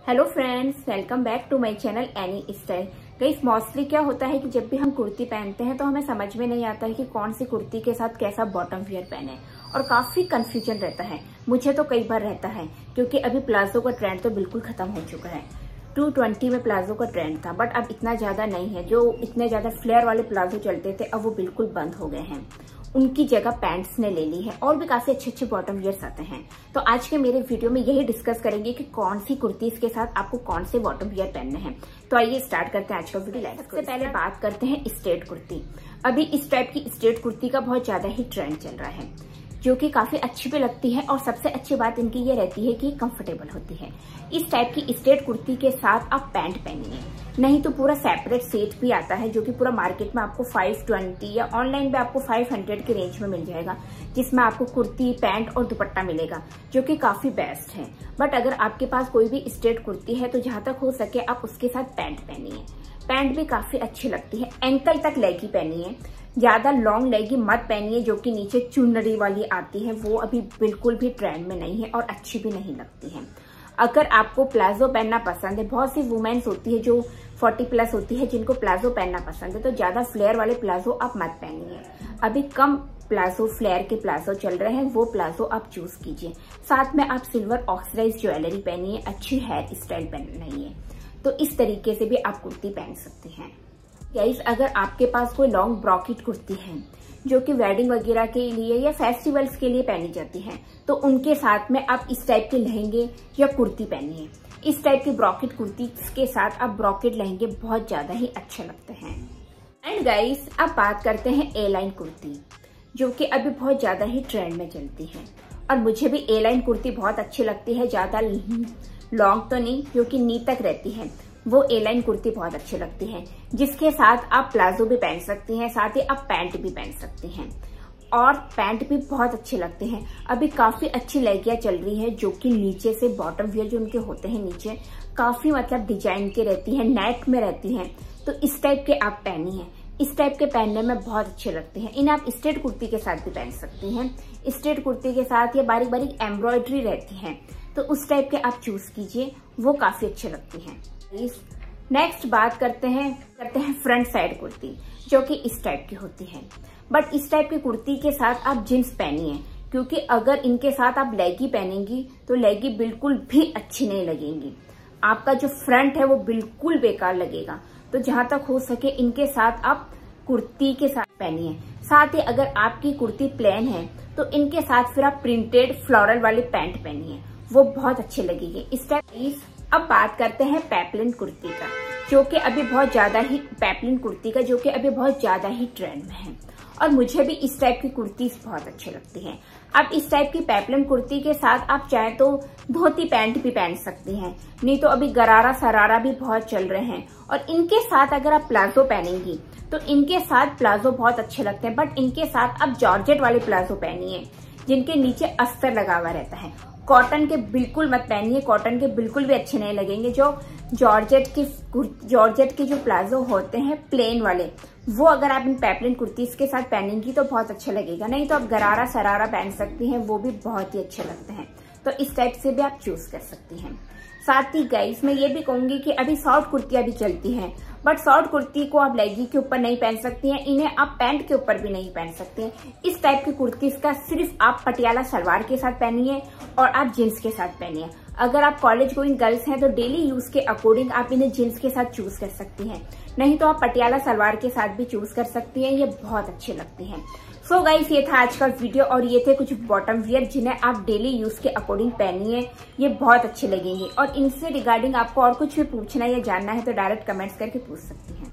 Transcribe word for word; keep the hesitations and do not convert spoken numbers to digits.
Hello friends, welcome back to my channel any style. Guys, mostly क्या होता है कि जब भी हम कुर्ती पहनते हैं तो हमें समझ में नहीं आता है कि कौन सी कुर्ती के साथ कैसा बॉटम वियर पहने, और काफी कंफ्यूजन रहता है। मुझे तो कई बार रहता है, क्योंकि अभी प्लाजो का ट्रेंड तो बिल्कुल खत्म हो चुका है। टू ट्वेंटी में प्लाजो का ट्रेंड था, बट अब इतना ज्यादा नहीं है। जो इतने ज्यादा फ्लेयर वाले प्लाजो चलते थे अब वो बिल्कुल बंद हो गए हैं। उनकी जगह पैंट्स ने ले ली है, और भी काफी अच्छे अच्छे बॉटम वियर्स आते हैं। तो आज के मेरे वीडियो में यही डिस्कस करेंगे कि कौन सी कुर्तीज के साथ आपको कौन से बॉटम वियर पहनने हैं। तो आइए स्टार्ट करते हैं आज का वीडियो। सबसे पहले बात करते हैं स्ट्रेट कुर्ती। अभी इस टाइप की स्ट्रेट कुर्ती का बहुत ज्यादा ही ट्रेंड चल रहा है, जो कि काफी अच्छी भी लगती है, और सबसे अच्छी बात इनकी ये रहती है कि कंफर्टेबल होती है। इस टाइप की स्ट्रेट कुर्ती के साथ आप पैंट पहनिए, नहीं तो पूरा सेपरेट सेट भी आता है, जो कि पूरा मार्केट में आपको फाइव ट्वेंटी या ऑनलाइन भी आपको फाइव हंड्रेड के रेंज में मिल जाएगा, जिसमें आपको कुर्ती, पैंट और दुपट्टा मिलेगा, जो कि काफी बेस्ट है। बट अगर आपके पास कोई भी स्ट्रेट कुर्ती है तो जहां तक हो सके आप उसके साथ पैंट पहनिए। पैंट भी काफी अच्छी लगती है। एंकल तक लेगी पहनिए, ज्यादा लॉन्ग लेगी मत पहनिए, जो कि नीचे चुनरी वाली आती है, वो अभी बिल्कुल भी ट्रेंड में नहीं है और अच्छी भी नहीं लगती है। अगर आपको प्लाजो पहनना पसंद है, बहुत सी वुमेन्स होती है जो फोर्टी प्लस होती है जिनको प्लाजो पहनना पसंद है, तो ज्यादा फ्लेयर वाले प्लाजो आप मत पहनिए। अभी कम प्लाजो, फ्लेयर के प्लाजो चल रहे हैं, वो प्लाजो आप चूज कीजिए। साथ में आप सिल्वर ऑक्सीडाइज ज्वेलरी पहनिए, अच्छी हेयर स्टाइल पहनिए, तो इस तरीके से भी आप कुर्ती पहन सकते हैं। गाइस, अगर आपके पास कोई लॉन्ग ब्रॉकेट कुर्ती है जो कि वेडिंग वगैरह के लिए या फेस्टिवल्स के लिए पहनी जाती है, तो उनके साथ में आप इस टाइप के लहंगे या कुर्ती पहनिए। इस टाइप की ब्रॉकेट कुर्ती के साथ आप ब्रॉकेट लहंगे बहुत ज्यादा ही अच्छे लगते हैं। एंड गाइस, अब बात करते हैं ए लाइन कुर्ती, जो कि अभी बहुत ज्यादा ही ट्रेंड में चलती है, और मुझे भी ए लाइन कुर्ती बहुत अच्छी लगती है। ज्यादा लॉन्ग तो नहीं, जो कि नी तक रहती है, वो ए लाइन कुर्ती बहुत अच्छी लगती है, जिसके साथ आप प्लाजो भी पहन सकती हैं, साथ ही आप पैंट भी पहन सकती हैं, और पैंट भी बहुत अच्छे लगते हैं। अभी काफी अच्छी लहंगियां चल रही है, जो कि नीचे से बॉटम वियर जो उनके होते हैं नीचे काफी मतलब डिजाइन के रहती है, नेट में रहती है, तो इस टाइप के आप पहनिए। इस टाइप के पहनने में बहुत अच्छे लगते हैं। इन्हें आप स्ट्रेट कुर्ती के साथ भी पहन सकती हैं। स्ट्रेट कुर्ती के साथ ये बारीक बारीक एम्ब्रॉयडरी रहती है, तो उस टाइप के आप चूज कीजिए, वो काफी अच्छी लगती हैं। नेक्स्ट बात करते हैं करते हैं फ्रंट साइड कुर्ती, जो कि इस टाइप की होती है। बट इस टाइप की कुर्ती के साथ आप जींस पहनिए, क्योंकि अगर इनके साथ आप लेगी पहनेंगी तो लेगी बिल्कुल भी अच्छी नहीं लगेंगी। आपका जो फ्रंट है वो बिल्कुल बेकार लगेगा। तो जहां तक हो सके इनके साथ आप कुर्ती के साथ पहनिए। साथ ही अगर आपकी कुर्ती प्लेन है तो इनके साथ फिर आप प्रिंटेड फ्लोरल वाली पैंट पहनिए, वो बहुत अच्छे लगेंगे। इस टाइप अब बात करते हैं पेपलिन कुर्ती का, जो कि अभी बहुत ज्यादा ही पेपलिन कुर्ती का जो कि अभी बहुत ज्यादा ही ट्रेंड में है, और मुझे भी इस टाइप की कुर्ती बहुत अच्छी लगती हैं। अब इस टाइप की पेपलिन कुर्ती के साथ आप चाहे तो धोती पैंट भी पहन सकती हैं, नहीं तो अभी गरारा सरारा भी बहुत चल रहे हैं, और इनके साथ अगर आप प्लाजो पहनेंगी तो इनके साथ प्लाजो बहुत अच्छे लगते हैं। बट इनके साथ आप जॉर्जेट वाले प्लाजो पहनिए, जिनके नीचे अस्तर लगा हुआ रहता है। कॉटन के बिल्कुल मत पहनिए, कॉटन के बिल्कुल भी अच्छे नहीं लगेंगे। जो जॉर्जेट की जॉर्जेट के जो प्लाजो होते हैं प्लेन वाले, वो अगर आप इन पेपलिन कुर्तीज के साथ पहनेंगी तो बहुत अच्छा लगेगा। नहीं तो आप गरारा सरारा पहन सकती हैं, वो भी बहुत ही अच्छे लगते हैं। तो इस टाइप से भी आप चूज कर सकती हैं। साथ ही गाइस, मैं ये भी कहूंगी कि अभी शॉर्ट कुर्तियां भी चलती हैं, बट शॉर्ट कुर्ती को आप लेगी के ऊपर नहीं पहन सकती हैं, इन्हें आप पैंट के ऊपर भी नहीं पहन सकते हैं। इस टाइप की कुर्ती का सिर्फ आप पटियाला सलवार के साथ पहनिए और आप जींस के साथ पहनिए। अगर आप कॉलेज गोइंग गर्ल्स हैं तो डेली यूज के अकॉर्डिंग आप इन्हें जींस के साथ चूज कर सकती हैं, नहीं तो आप पटियाला सलवार के साथ भी चूज कर सकती हैं, ये बहुत अच्छे लगते हैं। सो so गाइस, ये था आज का वीडियो, और ये थे कुछ बॉटम वियर जिन्हें आप डेली यूज के अकॉर्डिंग पहनिए, ये बहुत अच्छे लगेंगे। और इनसे रिगार्डिंग आपको और कुछ भी पूछना या जानना है तो डायरेक्ट कमेंट्स करके पूछ सकती हैं।